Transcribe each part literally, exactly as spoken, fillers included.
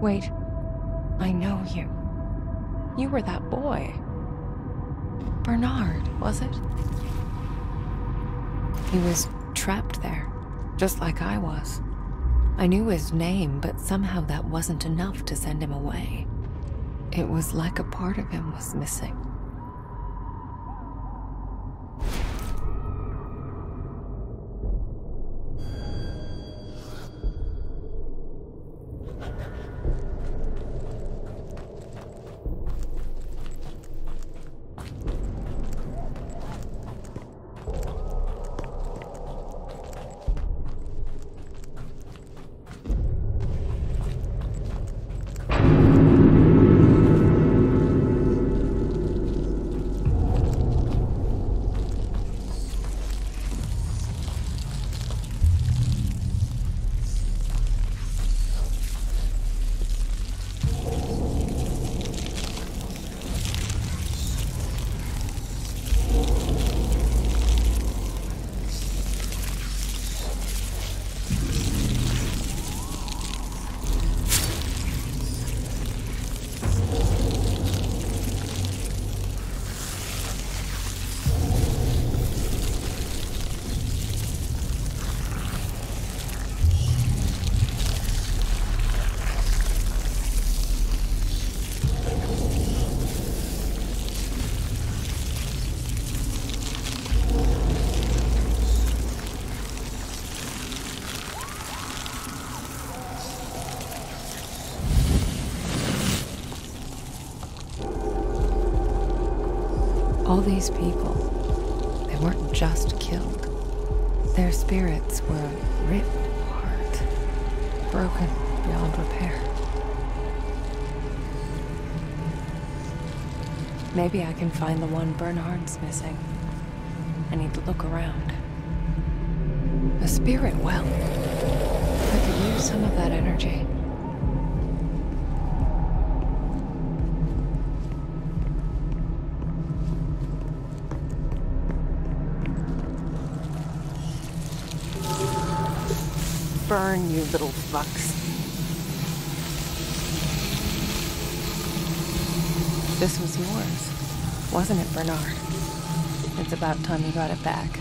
Wait, I know you. You were that boy. Bernard, was it? He was trapped there, just like I was. I knew his name, but somehow that wasn't enough to send him away. It was like a part of him was missing. All these people, they weren't just killed. Their spirits were ripped apart, broken beyond repair. Maybe I can find the one Bernard's missing. I need to look around. A spirit well. I could use some of that energy. Burn, you little fucks. This was yours, wasn't it, Bernard? It's about time you got it back.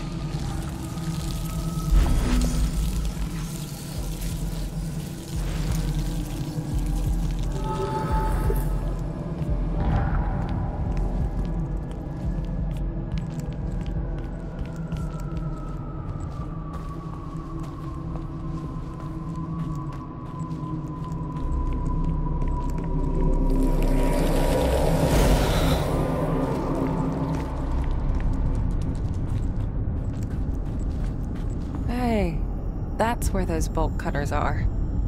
That's where those bolt cutters are.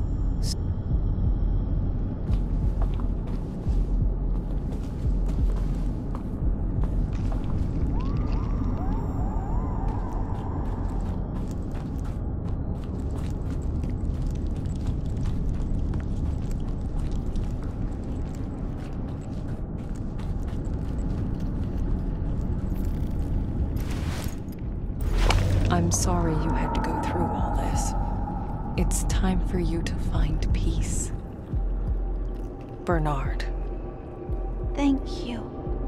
I'm sorry you had to go through all this. It's time for you to find peace. Bernard. Thank you.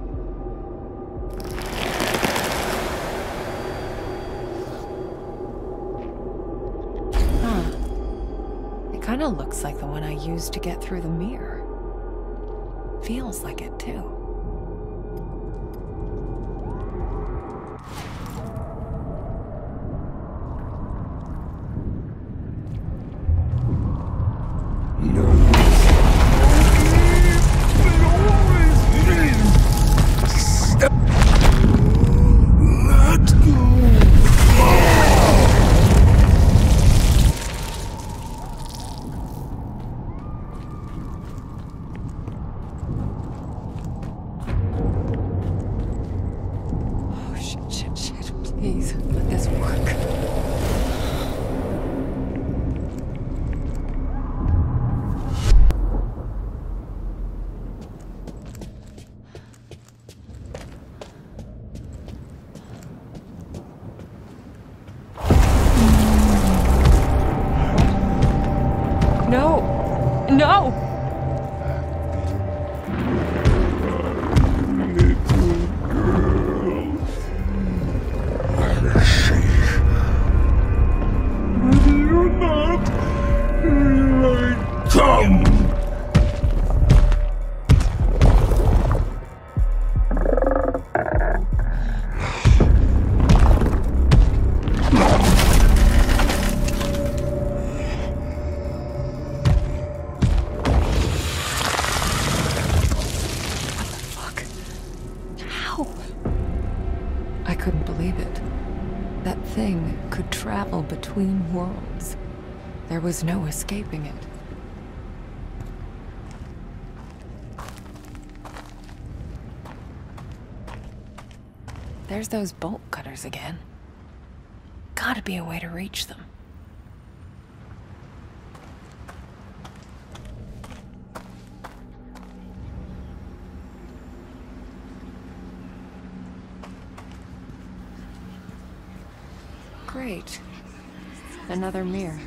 Huh. It kind of looks like the one I used to get through the mirror. Feels like it too. I couldn't believe it. That thing could travel between worlds. There was no escaping it. There's those bolt cutters again. Gotta be a way to reach them. Great. Another mirror.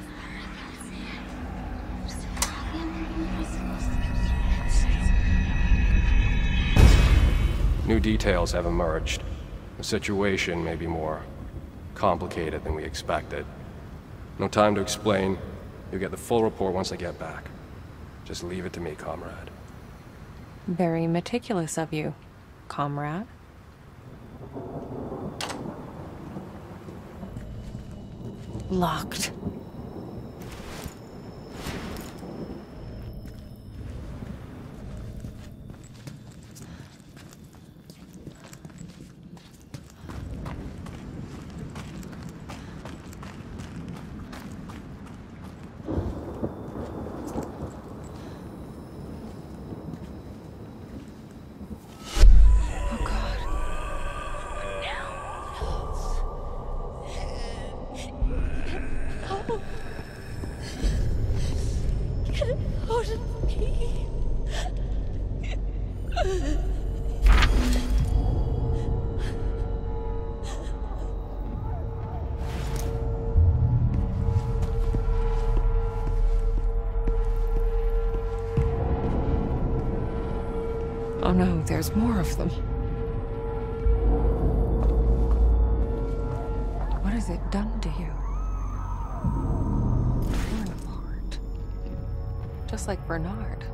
New details have emerged. The situation may be more complicated than we expected. No time to explain. You'll get the full report once I get back. Just leave it to me, comrade. Very meticulous of you, comrade. Locked. Oh no, there's more of them. What has it done to you? Torn apart. Just like Bernard.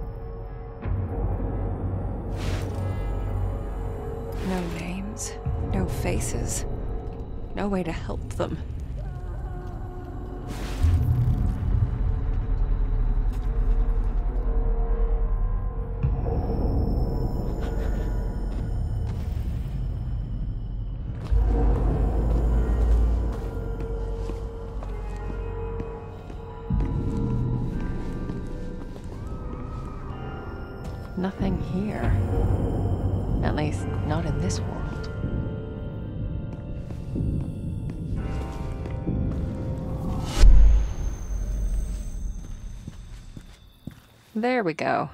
No names, no faces, no way to help them. Nothing here. At least, not in this world. There we go.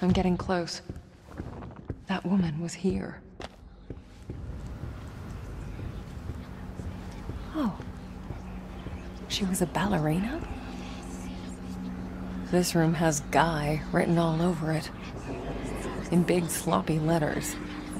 I'm getting close. That woman was here. Oh. She was a ballerina? This room has Guy written all over it. In big sloppy letters.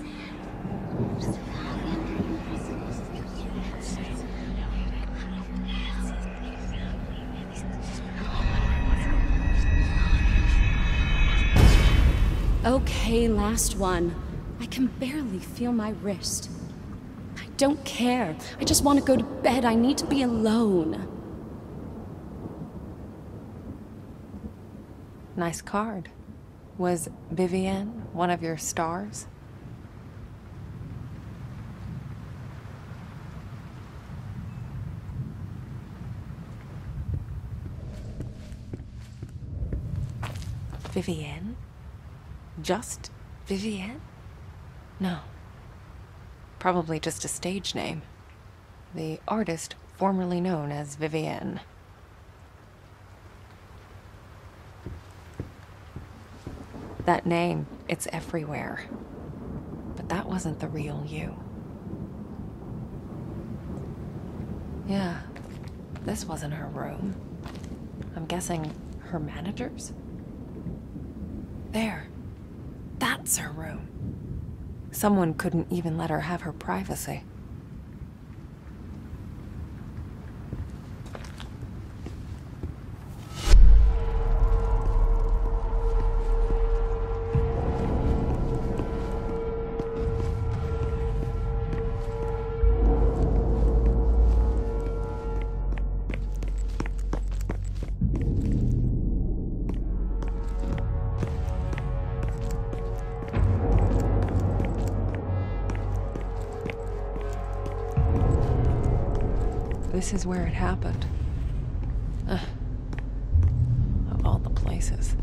Okay, last one. I can barely feel my wrist. I don't care. I just want to go to bed. I need to be alone. Nice card. Was Vivienne one of your stars? Vivienne? Just Vivienne? No. Probably just a stage name. The artist formerly known as Vivienne. That name, it's everywhere. But that wasn't the real you. Yeah, this wasn't her room. I'm guessing her manager's? There. That's her room. Someone couldn't even let her have her privacy. This is where it happened. Ugh. Of all the places.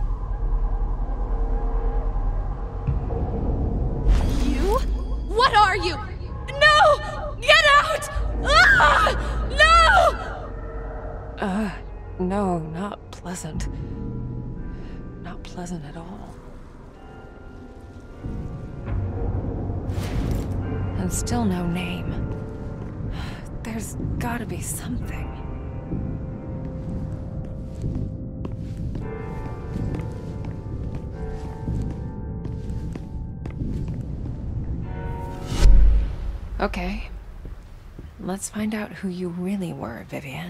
You? What are you? No! Get out! Ah! No! Uh, no, not pleasant. Not pleasant at all. And still no name. There's gotta be something. Okay. Let's find out who you really were, Vivienne.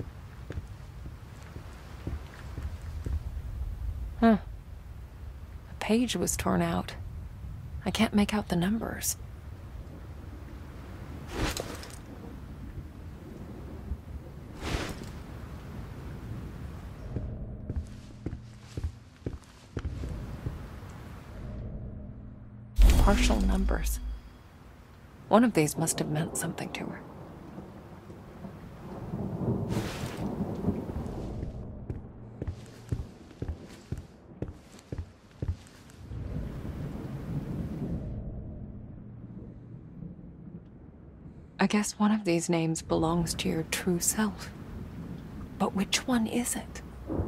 Huh. A page was torn out. I can't make out the numbers. Partial numbers. One of these must have meant something to her. I guess one of these names belongs to your true self. But which one is it?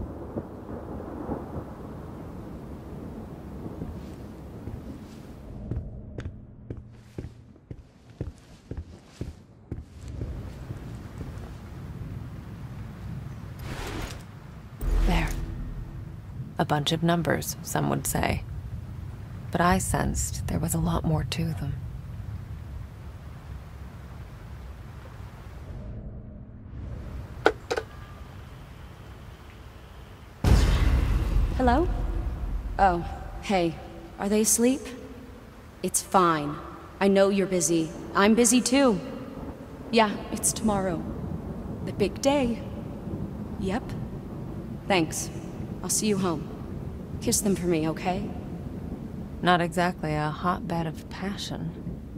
A bunch of numbers, some would say. But I sensed there was a lot more to them. Hello? Oh, hey. Are they asleep? It's fine. I know you're busy. I'm busy too. Yeah, it's tomorrow. The big day. Yep. Thanks. I'll see you home. Kiss them for me, okay? Not exactly a hotbed of passion.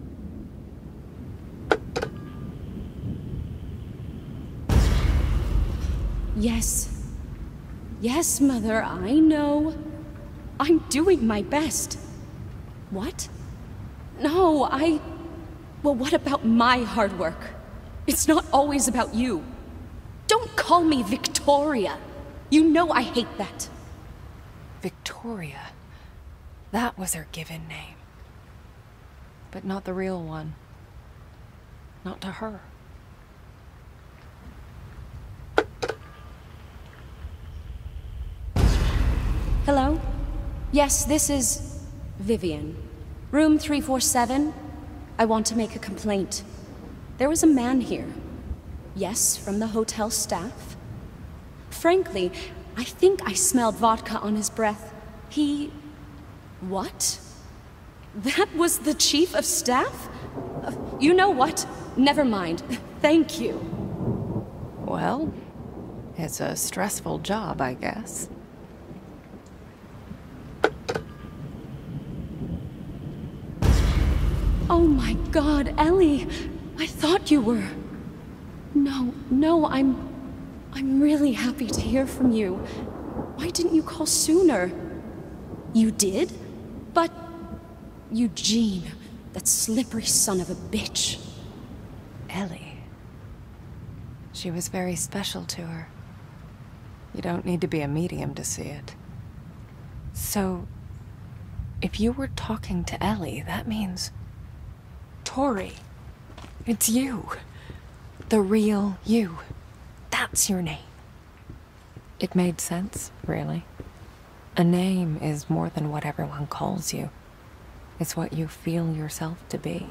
Yes. Yes, Mother, I know. I'm doing my best. What? No, I... Well, what about my hard work? It's not always about you. Don't call me Victoria. You know I hate that. Victoria? That was her given name. But not the real one. Not to her. Hello? Yes, this is Vivian. Room three four seven. I want to make a complaint. There was a man here. Yes, from the hotel staff. Frankly, I think I smelled vodka on his breath. He... What? That was the chief of staff? Uh, you know what? Never mind. Thank you. Well, it's a stressful job, I guess. Oh my God, Ellie! I thought you were... No, no, I'm... I'm really happy to hear from you. Why didn't you call sooner? You did? But... Eugene, that slippery son of a bitch. Ellie. She was very special to her. You don't need to be a medium to see it. So, if you were talking to Ellie, that means... Tori. It's you. The real you. That's your name. It made sense, really. A name is more than what everyone calls you. It's what you feel yourself to be.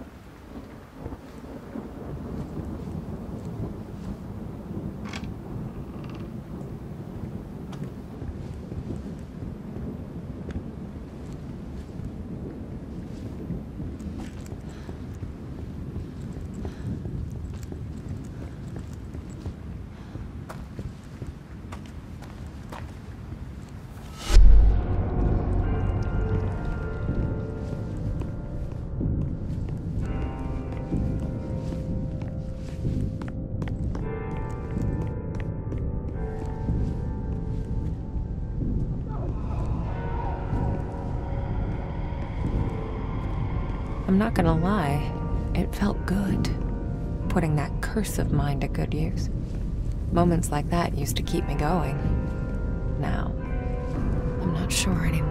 I'm not gonna lie, it felt good, putting that curse of mine to good use. Moments like that used to keep me going. Now, I'm not sure anymore.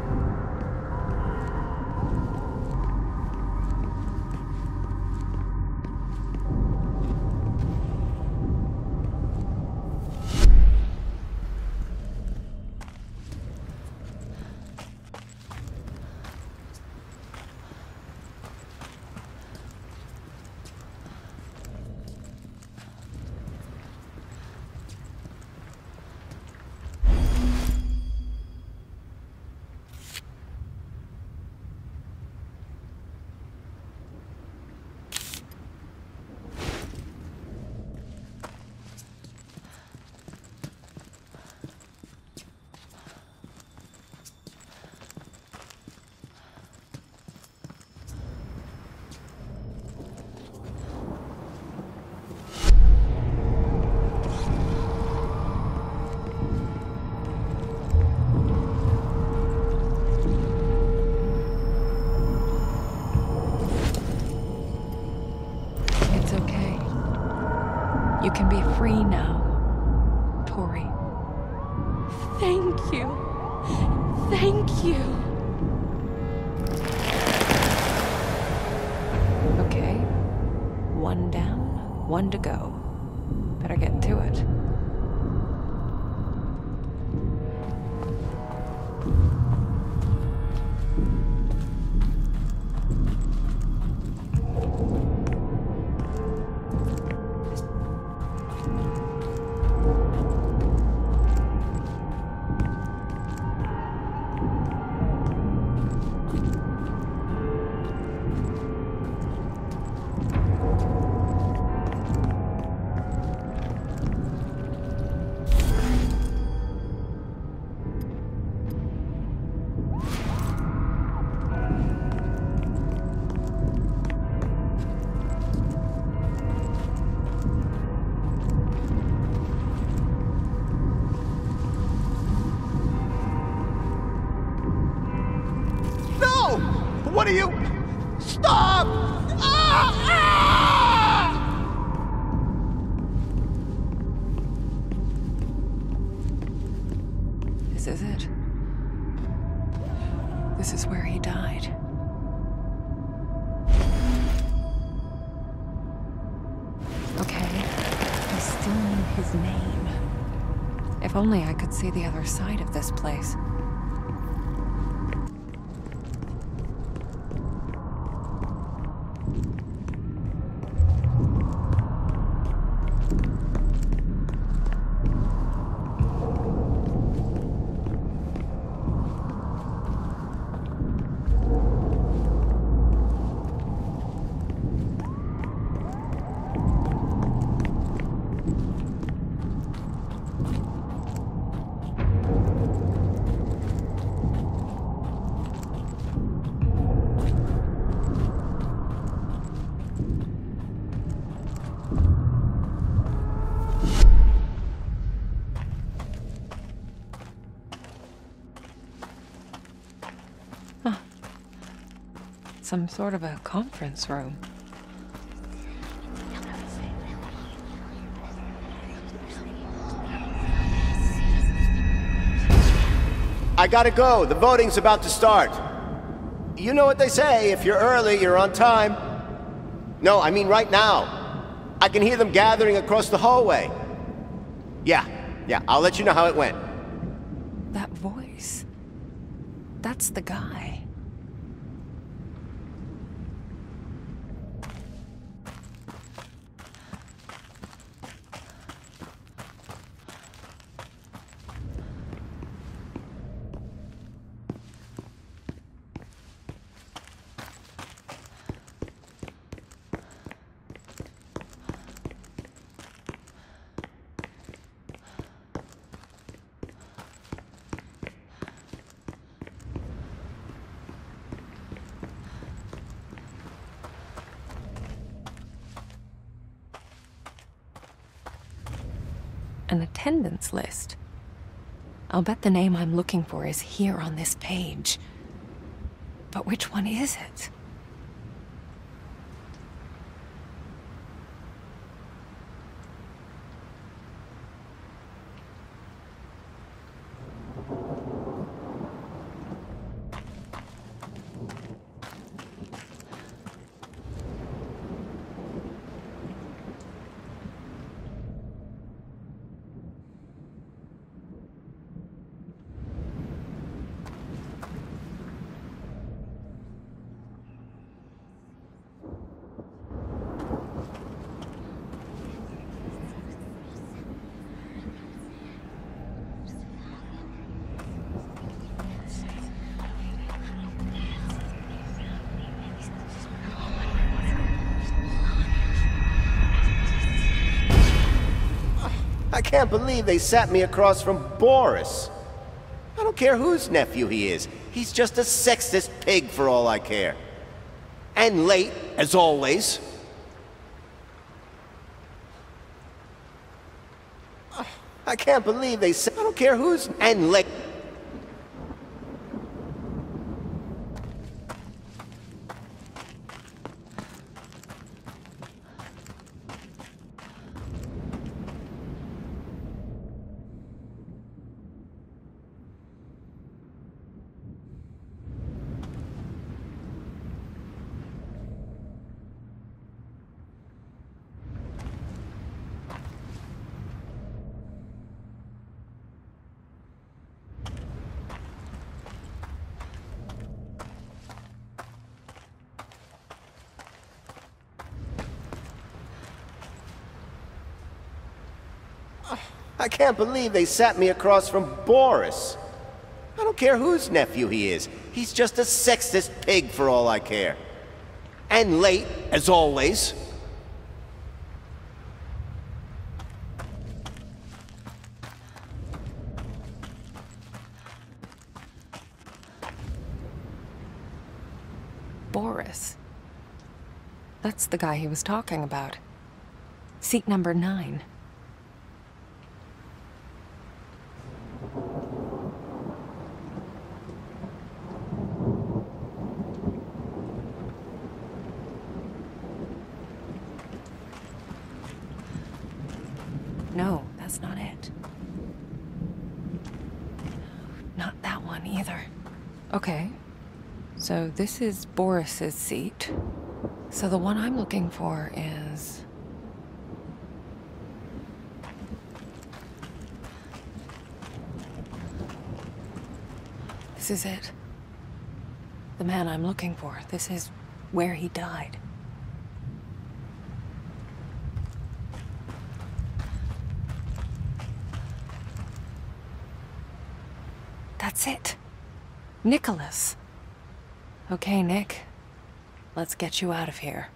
You can be free now, Tori. Thank you. Thank you. Okay. One down, one to go. Better get to it. What are you? Stop! Ah! Ah! This is it. This is where he died. Okay, I still need his name. If only I could see the other side of this place. Some sort of a conference room. I gotta go. The voting's about to start. You know what they say, if you're early, you're on time. No, I mean right now. I can hear them gathering across the hallway. Yeah, yeah, I'll let you know how it went. That voice. That's the guy. An attendance list. I'll bet the name I'm looking for is here on this page. But which one is it? I can't believe they sat me across from Boris. I don't care whose nephew he is. He's just a sexist pig for all I care. And late, as always. I can't believe they sat... I don't care whose... And late... I can't believe they sat me across from Boris. I don't care whose nephew he is. He's just a sexist pig for all I care. And late, as always. Boris. That's the guy he was talking about. Seat number nine. No, that's not it. Not that one either. Okay, So this is Boris's seat. So the one I'm looking for is... This is it. The man I'm looking for. This is where he died. That's it. Nicholas. Okay, Nick. Let's get you out of here.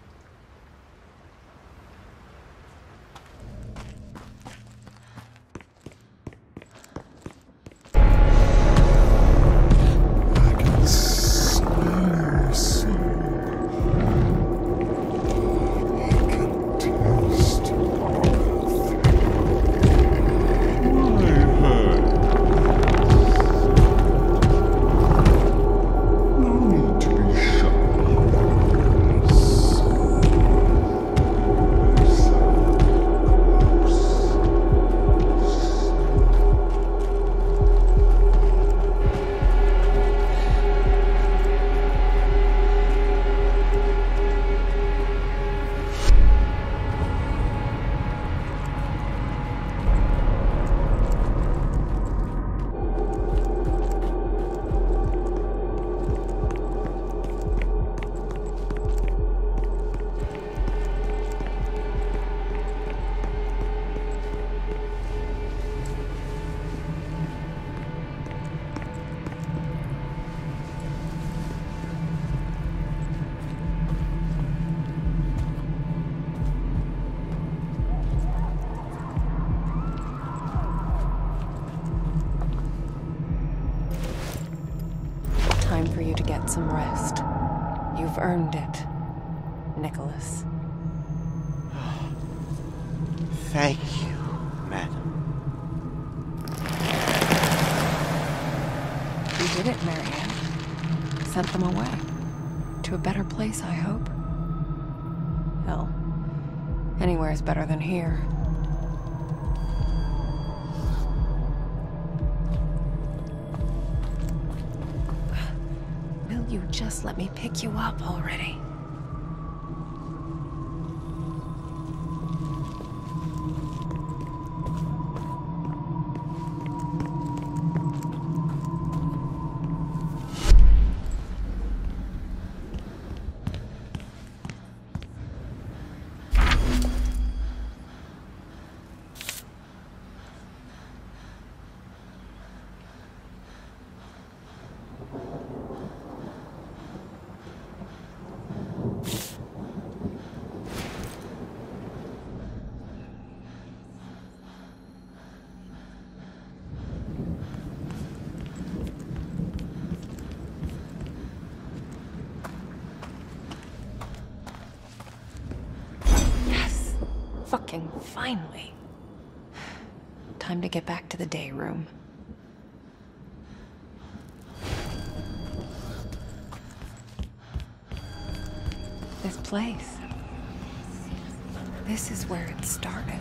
Time for you to get some rest. You've earned it, Nicholas. Thank you, madam. You did it, Marianne. Sent them away. To a better place, I hope. Hell, anywhere's better than here. Will you just let me pick you up already? Fucking finally. Time to get back to the day room. This place. This is where it started.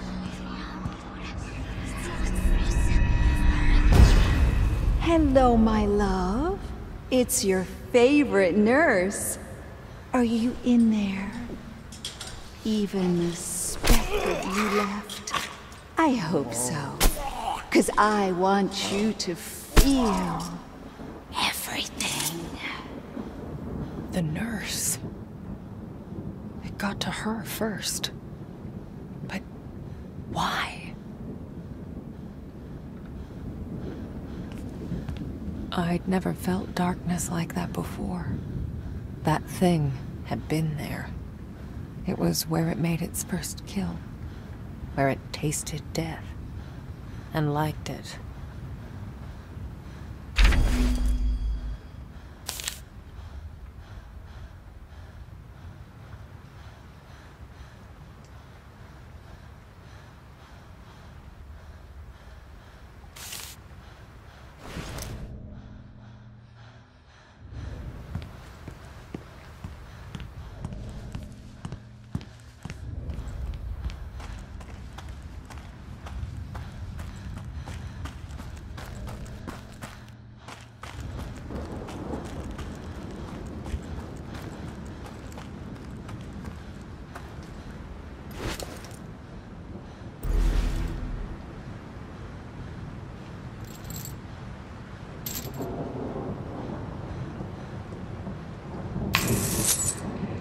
Hello, my love. It's your favorite nurse. Are you in there? Even a speck of you left? I hope so. 'Cause I want you to feel everything. The nurse. It got to her first. But why? I'd never felt darkness like that before. That thing had been there. It was where it made its first kill. Where it tasted death. And liked it.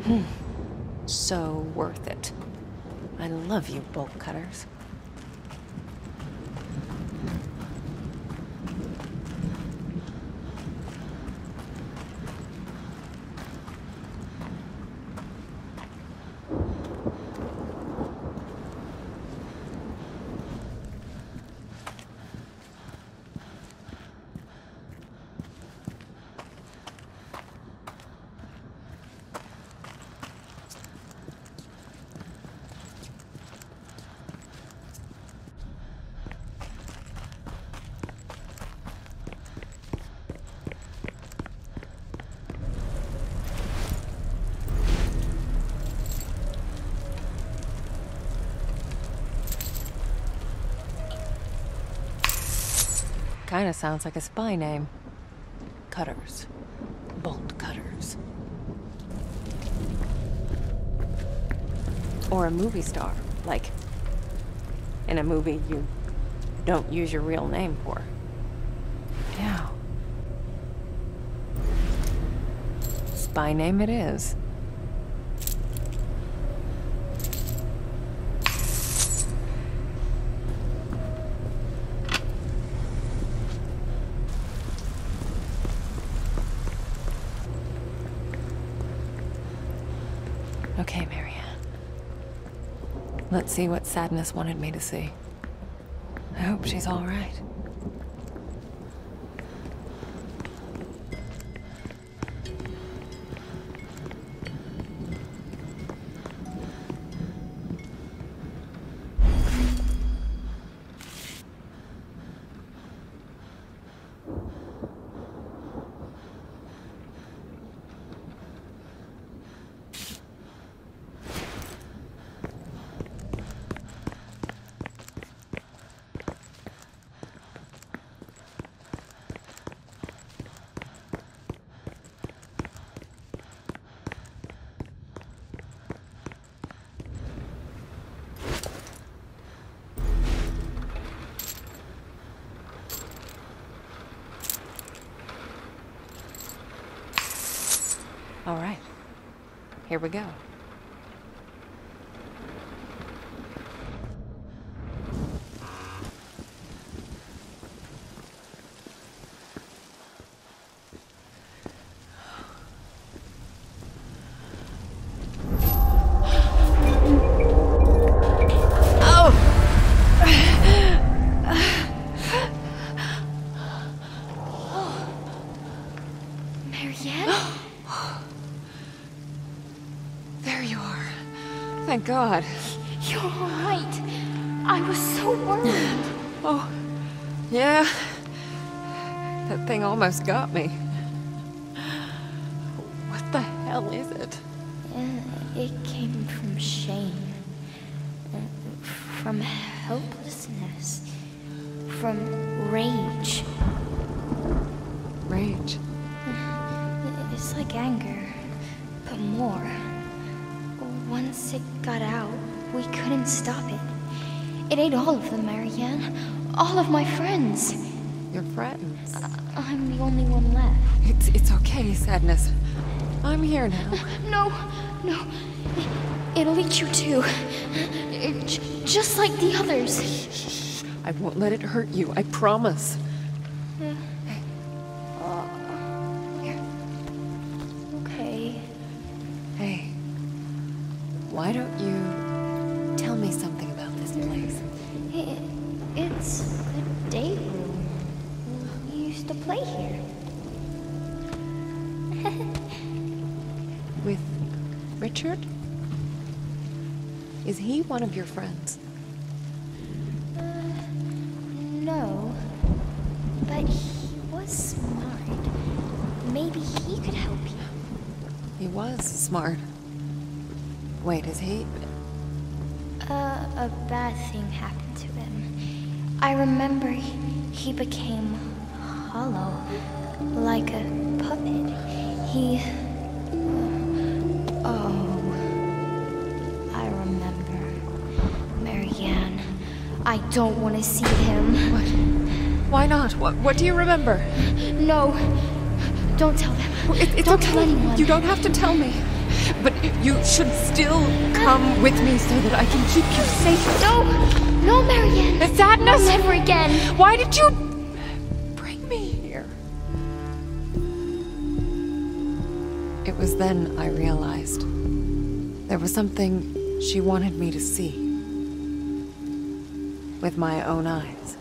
So worth it. I love you, bolt cutters. Kinda sounds like a spy name. Cutters. Bolt cutters. Or a movie star, like in a movie you don't use your real name for. Yeah. Spy name it is. Okay, Marianne. Let's see what Sadness wanted me to see. I hope she's all right. All right, here we go. Thank God. You're all right. I was so worried. Oh, yeah. That thing almost got me. What the hell is it? Uh, it came from shame. Uh, from helplessness. From rage. Rage? It's like anger, but more. Once it got out, we couldn't stop it. It ate all of them, Marianne. All of my friends. Your friends? Uh, I'm the only one left. It's, it's okay, Sadness. I'm here now. No, no. It, it'll eat you too. It, j just like the others. Shh, I won't let it hurt you, I promise. Uh, uh, Here. Okay. Hey. Why don't you tell me something about this place? It, it's the day room. We used to play here. With Richard? Is he one of your friends? Uh, no. But he was smart. Maybe he could help you. He was smart. Wait, is he? Uh, a bad thing happened to him. I remember he, he became hollow, like a puppet. He... Oh... I remember. Marianne, I don't want to see him. What? Why not? What, what do you remember? No, don't tell them. It, it's don't okay. tell anyone. You don't have to tell me. But you should still come with me so that I can keep you safe. No! No, Marianne! Sadness! Never again! Why did you bring me here? It was then I realized there was something she wanted me to see with my own eyes.